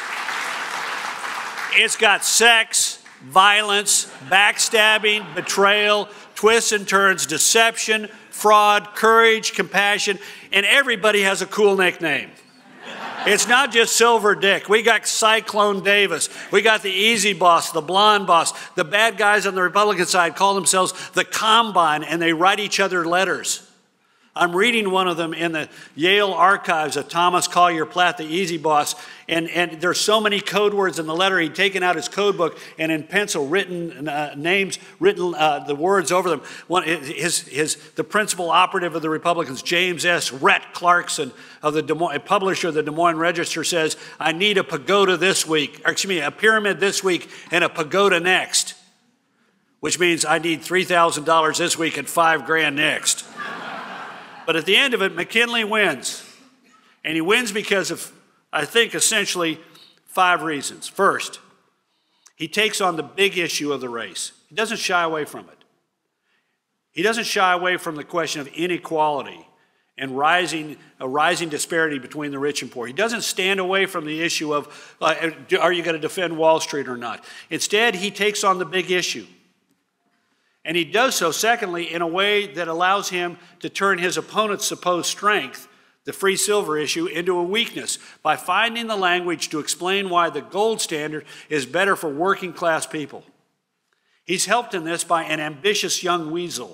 it's got sex, violence, backstabbing, betrayal, twists and turns, deception, fraud, courage, compassion, and everybody has a cool nickname. It's not just Silver Dick. We got Cyclone Davis. We got the Easy Boss, the Blonde Boss. The bad guys on the Republican side call themselves the Combine, and they write each other letters. I'm reading one of them in the Yale archives of Thomas Collier Platt, the Easy Boss, and, and there's so many code words in the letter. He'd taken out his code book and in pencil written uh, names, written uh, the words over them. One, his, his, the principal operative of the Republicans, James S. Rhett Clarkson, of the Des Moines, publisher of the Des Moines Register, says, I need a pagoda this week, or excuse me, a pyramid this week and a pagoda next, which means I need three thousand dollars this week and five grand next. But at the end of it, McKinley wins. And he wins because of, I think, essentially five reasons. First, he takes on the big issue of the race. He doesn't shy away from it. He doesn't shy away from the question of inequality and rising, a rising disparity between the rich and poor. He doesn't stand away from the issue of, uh, are you going to defend Wall Street or not? Instead, he takes on the big issue. And he does so, secondly, in a way that allows him to turn his opponent's supposed strength, the free silver issue, into a weakness by finding the language to explain why the gold standard is better for working class people. He's helped in this by an ambitious young weasel,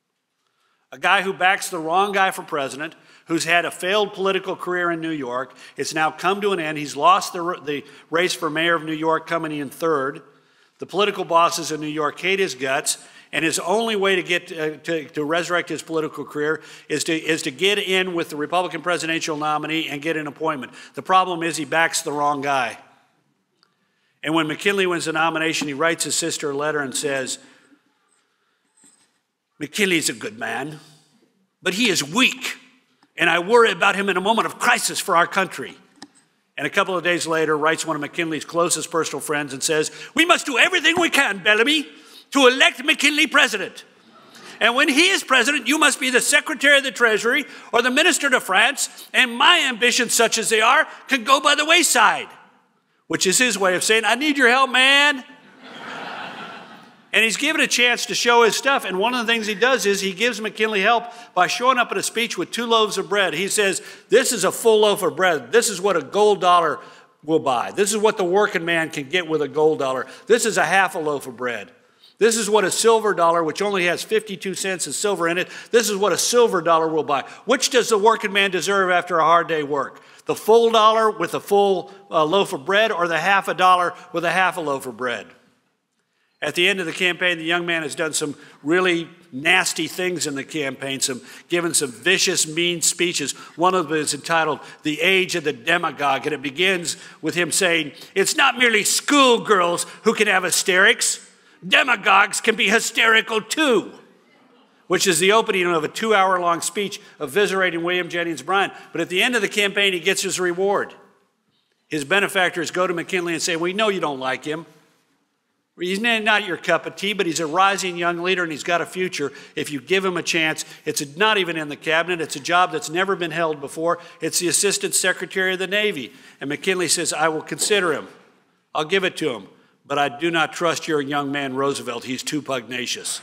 a guy who backs the wrong guy for president, who's had a failed political career in New York. It's now come to an end. He's lost the, the race for mayor of New York, coming in third. The political bosses in New York hate his guts. And his only way to get uh, to, to resurrect his political career is to, is to get in with the Republican presidential nominee and get an appointment. The problem is he backs the wrong guy. And when McKinley wins the nomination, he writes his sister a letter and says, McKinley's a good man, but he is weak, and I worry about him in a moment of crisis for our country. And a couple of days later, writes one of McKinley's closest personal friends and says, we must do everything we can, Bellamy, to elect McKinley president. And when he is president, you must be the Secretary of the Treasury or the Minister to France, and my ambitions, such as they are, can go by the wayside. Which is his way of saying, I need your help, man. And he's given a chance to show his stuff, and one of the things he does is he gives McKinley help by showing up at a speech with two loaves of bread. He says, this is a full loaf of bread. This is what a gold dollar will buy. This is what the working man can get with a gold dollar. This is a half a loaf of bread. This is what a silver dollar, which only has fifty-two cents of silver in it, this is what a silver dollar will buy. Which does the working man deserve after a hard day work? The full dollar with a full uh, loaf of bread, or the half a dollar with a half a loaf of bread? At the end of the campaign, the young man has done some really nasty things in the campaign, some given some vicious, mean speeches. One of them is entitled "The Age of the Demagogue," and it begins with him saying, "It's not merely schoolgirls who can have hysterics. Demagogues can be hysterical too," which is the opening of a two-hour-long speech eviscerating William Jennings Bryan. But at the end of the campaign, he gets his reward. His benefactors go to McKinley and say, "We know you don't like him. He's not your cup of tea, but he's a rising young leader and he's got a future. If you give him a chance, it's not even in the cabinet. It's a job that's never been held before. It's the Assistant Secretary of the Navy." And McKinley says, "I will consider him. I'll give it to him. But I do not trust your young man, Roosevelt. He's too pugnacious."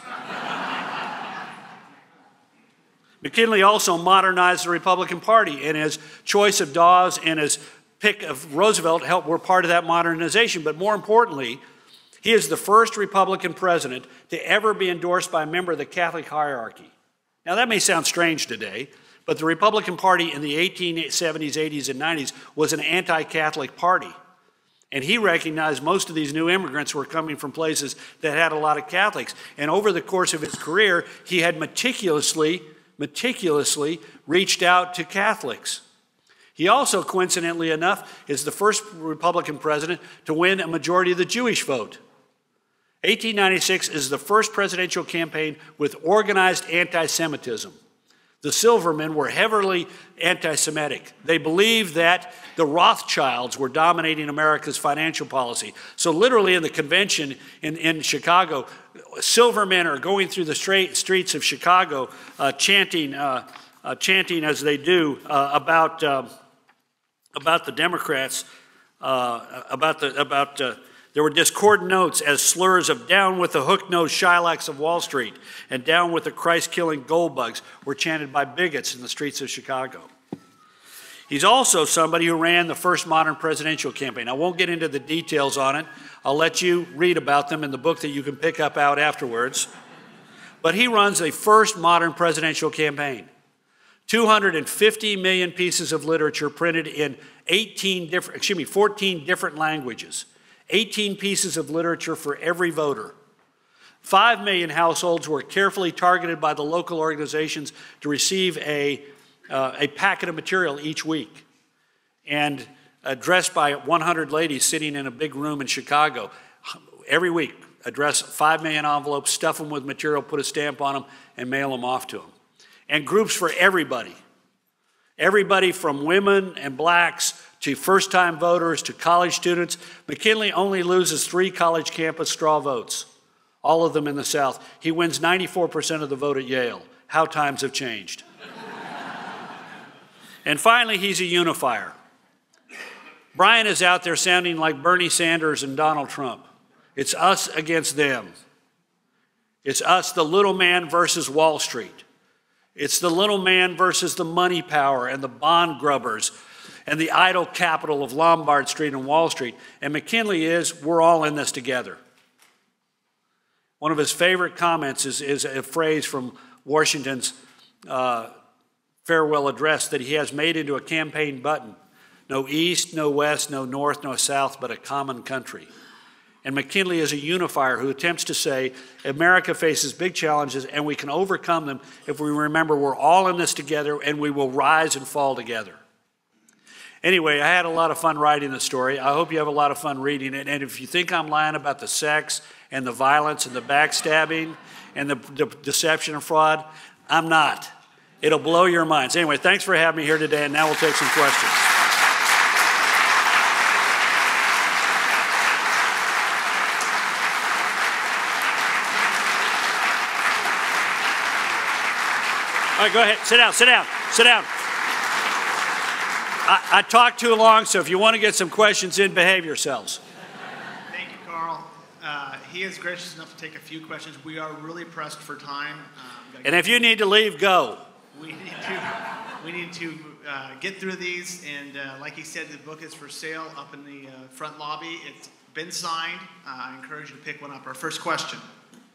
McKinley also modernized the Republican Party, and his choice of Dawes and his pick of Roosevelt helped, were part of that modernization. But more importantly, he is the first Republican president to ever be endorsed by a member of the Catholic hierarchy. Now, that may sound strange today, but the Republican Party in the eighteen seventies, eighties, and nineties was an anti-Catholic party. And he recognized most of these new immigrants were coming from places that had a lot of Catholics. And over the course of his career, he had meticulously, meticulously reached out to Catholics. He also, coincidentally enough, is the first Republican president to win a majority of the Jewish vote. eighteen ninety-six is the first presidential campaign with organized anti-Semitism. The Silvermen were heavily anti-Semitic. They believed that the Rothschilds were dominating America's financial policy. So literally in the convention in, in Chicago, Silvermen are going through the straight streets of Chicago uh, chanting, uh, uh, chanting as they do uh, about, uh, about the Democrats, uh, about the, about uh, there were discordant notes as slurs of "down with the hook-nosed Shylacks of Wall Street" and "down with the Christ-killing gold bugs" were chanted by bigots in the streets of Chicago. He's also somebody who ran the first modern presidential campaign. I won't get into the details on it. I'll let you read about them in the book that you can pick up out afterwards. But he runs the first modern presidential campaign. two hundred fifty million pieces of literature printed in eighteen different, excuse me, fourteen different languages. eighteen pieces of literature for every voter. Five million households were carefully targeted by the local organizations to receive a, uh, a packet of material each week, and addressed by one hundred ladies sitting in a big room in Chicago. Every week, address five million envelopes, stuff them with material, put a stamp on them, and mail them off to them. And groups for everybody. Everybody from women and blacks to first-time voters to college students. McKinley only loses three college campus straw votes, all of them in the South. He wins ninety-four percent of the vote at Yale. How times have changed. And finally, he's a unifier. Bryan is out there sounding like Bernie Sanders and Donald Trump. It's us against them. It's us, the little man versus Wall Street. It's the little man versus the money power and the bond grubbers and the idle capital of Lombard Street and Wall Street. And McKinley is, we're all in this together. One of his favorite comments is, is a phrase from Washington's uh, farewell address that he has made into a campaign button. No east, no west, no north, no south, but a common country. And McKinley is a unifier who attempts to say America faces big challenges and we can overcome them if we remember we're all in this together and we will rise and fall together. Anyway, I had a lot of fun writing the story. I hope you have a lot of fun reading it. And if you think I'm lying about the sex and the violence and the backstabbing and the, the deception and fraud, I'm not. It'll blow your minds. Anyway, thanks for having me here today, and now we'll take some questions. All right, go ahead. Sit down, sit down, sit down. I, I talked too long, so if you want to get some questions in, behave yourselves. Thank you, Karl. Uh, he is gracious enough to take a few questions. We are really pressed for time. Um, and if you need to leave, go. We need to, we need to uh, get through these, and uh, like he said, the book is for sale up in the uh, front lobby. It's been signed. Uh, I encourage you to pick one up. Our first question.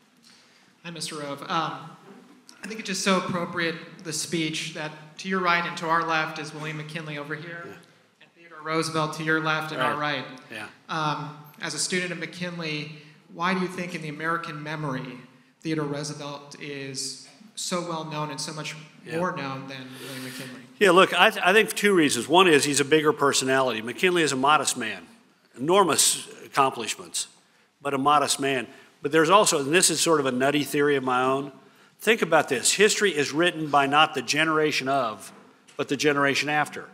Hi, Mister Rove. Um, I think it's just so appropriate, the speech, that to your right and to our left is William McKinley over here, yeah. and Theodore Roosevelt to your left and right. our right. Yeah. Um, as a student of McKinley, why do you think in the American memory Theodore Roosevelt is so well known and so much yeah. more known than William McKinley? Yeah, look, I, th I think two reasons. One is he's a bigger personality. McKinley is a modest man, enormous accomplishments, but a modest man. But there's also, and this is sort of a nutty theory of my own, think about this. History is written by not the generation of, but the generation after.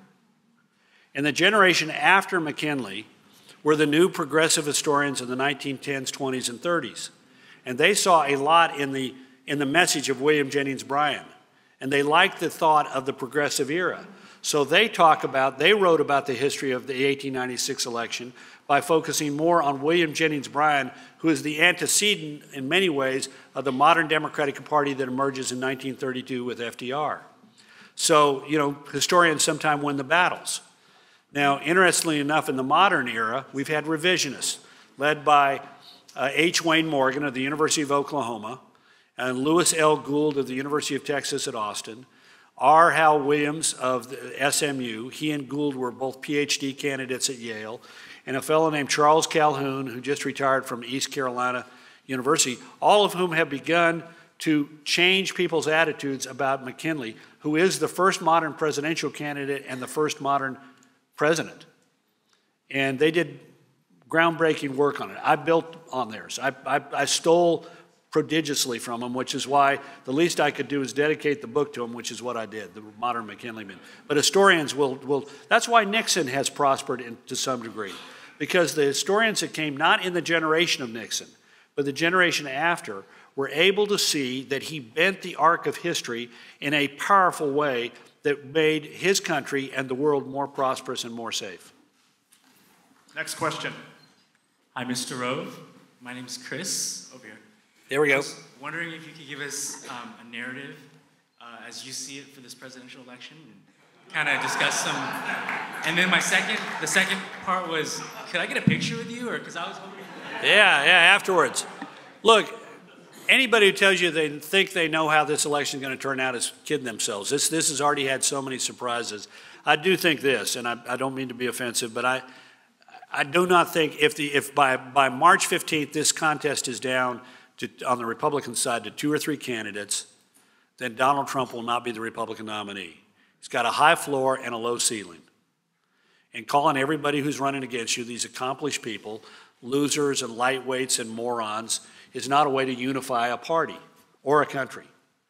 And the generation after McKinley were the new progressive historians of the nineteen tens, twenties, and thirties. And they saw a lot in the, in the message of William Jennings Bryan. And they liked the thought of the progressive era. So they talk about, they wrote about the history of the eighteen ninety-six election by focusing more on William Jennings Bryan, who is the antecedent in many ways of the modern Democratic Party that emerges in nineteen thirty-two with F D R. So, you know, historians sometimes win the battles. Now, interestingly enough, in the modern era, we've had revisionists led by uh, H. Wayne Morgan of the University of Oklahoma and Lewis L. Gould of the University of Texas at Austin, R. Hal Williams of the S M U. He and Gould were both P H D candidates at Yale, and a fellow named Charles Calhoun, who just retired from East Carolina University, all of whom have begun to change people's attitudes about McKinley, who is the first modern presidential candidate and the first modern president. And they did groundbreaking work on it. I built on theirs. I, I, I stole prodigiously from them, which is why the least I could do is dedicate the book to them, which is what I did, the modern McKinley man. But historians will, will that's why Nixon has prospered in, to some degree, because the historians that came not in the generation of Nixon, but the generation after, were able to see that he bent the arc of history in a powerful way that made his country and the world more prosperous and more safe. Next question. Hi, Mister Rove. My name's Chris, over here. There we go. I was wondering if you could give us um, a narrative uh, as you see it for this presidential election, and kind of discuss some. And then my second, the second part was, could I get a picture with you, or because I was hoping. Yeah, yeah. Afterwards, look. Anybody who tells you they think they know how this election is going to turn out is kidding themselves. This this has already had so many surprises. I do think this, and I, I don't mean to be offensive, but I I do not think if the if by by March fifteenth this contest is down to, on the Republican side to two or three candidates, then Donald Trump will not be the Republican nominee. He's got a high floor and a low ceiling. And calling everybody who's running against you, these accomplished people, losers and lightweights and morons, is not a way to unify a party or a country.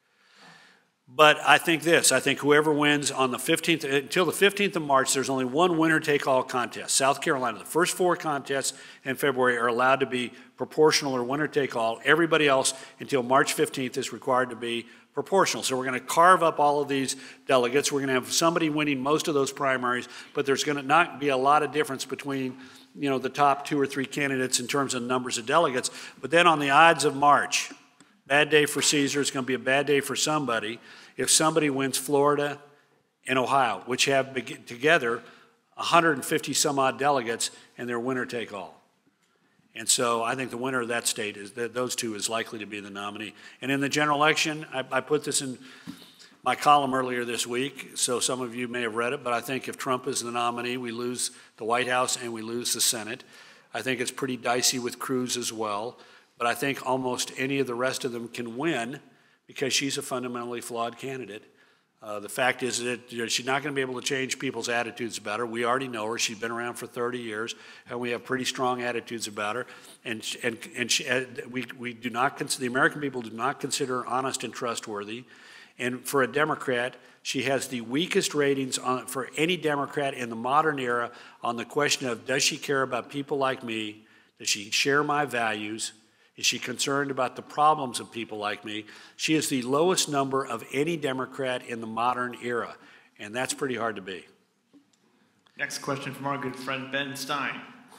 But I think this, I think whoever wins on the fifteenth, until the fifteenth of March, there's only one winner-take-all contest. South Carolina, the first four contests in February are allowed to be proportional or winner-take-all. Everybody else until March fifteenth is required to be proportional. So we're going to carve up all of these delegates. We're going to have somebody winning most of those primaries, but there's going to not be a lot of difference between, you know, the top two or three candidates in terms of numbers of delegates. But then on the Ides of March, bad day for Caesar, it's going to be a bad day for somebody if somebody wins Florida and Ohio, which have together one hundred fifty some odd delegates, and they're winner take all. And so I think the winner of that state is that those two is likely to be the nominee. And in the general election, I, I put this in my column earlier this week, so some of you may have read it, but I think if Trump is the nominee, we lose the White House and we lose the Senate. I think it's pretty dicey with Cruz as well, but I think almost any of the rest of them can win because she's a fundamentally flawed candidate. Uh, the fact is that you know, she's not going to be able to change people's attitudes about her. We already know her. She's been around for thirty years, and we have pretty strong attitudes about her. And and and she, uh, we we do not consider, the American people do not consider her honest and trustworthy. And for a Democrat, she has the weakest ratings on, for any Democrat in the modern era on the question of, does she care about people like me? Does she share my values? Is she concerned about the problems of people like me? She is the lowest number of any Democrat in the modern era, and that's pretty hard to be. Next question from our good friend Ben Stein.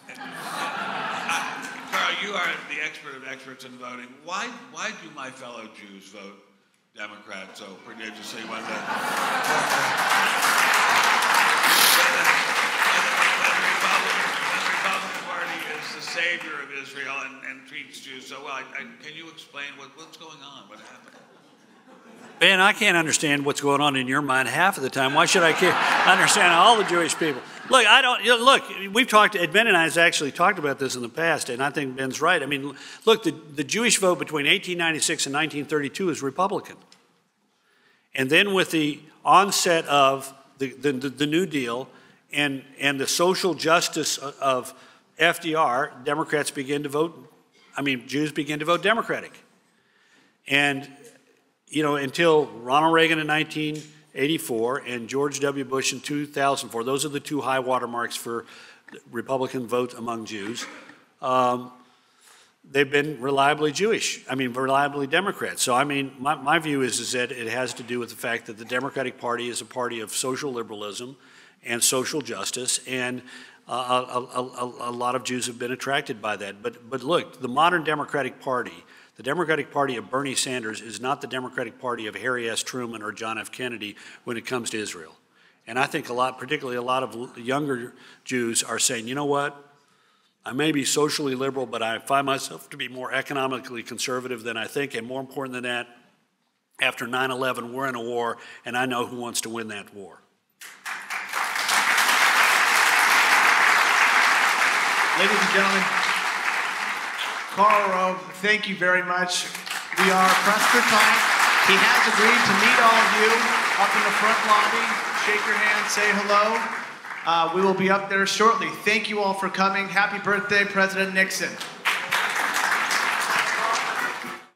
Karl, you are the expert of experts in voting. Why, why do my fellow Jews vote Democrat so prodigiously when the, when the, when the, Republican, when the Republican Party is as the savior of Israel and, and treats Jews so well. I, I, can you explain what, what's going on? What happened? Ben, I can't understand what's going on in your mind half of the time. Why should I care? understand all the Jewish people? Look, I don't, you know, look, we've talked, Ben and I have actually talked about this in the past, and I think Ben's right. I mean, look, the, the Jewish vote between eighteen ninety-six and nineteen thirty-two is Republican. And then with the onset of the, the, the, the New Deal and, and the social justice of F D R, Democrats begin to vote, I mean, Jews begin to vote Democratic. And you know, until Ronald Reagan in nineteen eighty-four and George W. Bush in two thousand four, those are the two high watermarks for Republican vote among Jews. Um, they've been reliably Jewish, I mean, reliably Democrat. So, I mean, my, my view is, is that it has to do with the fact that the Democratic Party is a party of social liberalism and social justice, and uh, a, a, a, a lot of Jews have been attracted by that. But, but look, the modern Democratic Party, the Democratic Party of Bernie Sanders is not the Democratic Party of Harry S. Truman or John F. Kennedy when it comes to Israel. And I think a lot, particularly a lot of younger Jews are saying, you know what, I may be socially liberal, but I find myself to be more economically conservative than I think. And more important than that, after nine eleven, we're in a war, and I know who wants to win that war. Ladies and gentlemen, Karl Rove, thank you very much. We are pressed for time. He has agreed to meet all of you up in the front lobby. Shake your hand, say hello. Uh, we will be up there shortly. Thank you all for coming. Happy birthday, President Nixon.